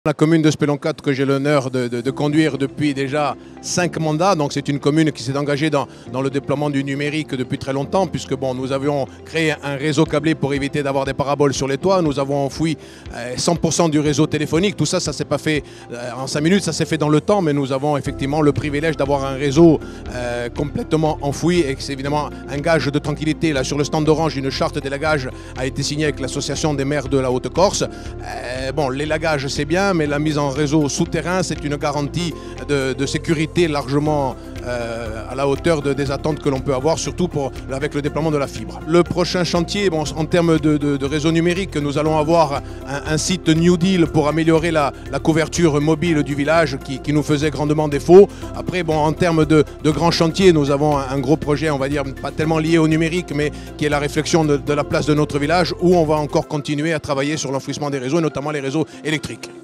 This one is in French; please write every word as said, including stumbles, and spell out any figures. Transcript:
La commune de Speloncat que j'ai l'honneur de, de, de conduire depuis déjà cinq mandats, donc c'est une commune qui s'est engagée dans, dans le déploiement du numérique depuis très longtemps, puisque bon, nous avions créé un réseau câblé pour éviter d'avoir des paraboles sur les toits, nous avons enfoui cent pour cent du réseau téléphonique, tout ça, ça ne s'est pas fait en cinq minutes, ça s'est fait dans le temps, mais nous avons effectivement le privilège d'avoir un réseau euh, complètement enfoui et c'est évidemment un gage de tranquillité. Là, sur le stand d'Orange, une charte d'élagage a été signée avec l'association des maires de la Haute-Corse. Euh, bon, l'élagage c'est bien, mais la mise en réseau souterrain, c'est une garantie de, de sécurité largement euh, à la hauteur de, des attentes que l'on peut avoir, surtout pour, avec le déploiement de la fibre. Le prochain chantier, bon, en termes de, de, de réseau numérique, nous allons avoir un, un site New Deal pour améliorer la, la couverture mobile du village qui, qui nous faisait grandement défaut. Après, bon, en termes de, de grands chantiers, nous avons un, un gros projet, on va dire, pas tellement lié au numérique, mais qui est la réflexion de, de la place de notre village, où on va encore continuer à travailler sur l'enfouissement des réseaux, et notamment les réseaux électriques.